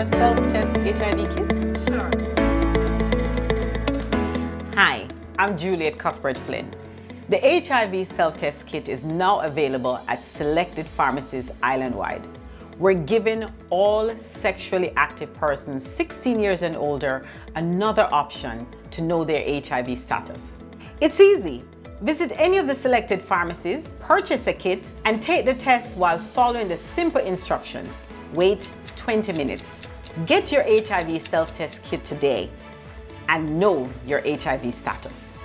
a self-test HIV kit? Sure. Hi, I'm Juliet Cuthbert-Flynn. The HIV self-test kit is now available at selected pharmacies island-wide. We're giving all sexually active persons 16 years and older another option to know their HIV status. It's easy. Visit any of the selected pharmacies, purchase a kit, and take the test while following the simple instructions. Wait 20 minutes. Get your HIV self-test kit today and know your HIV status.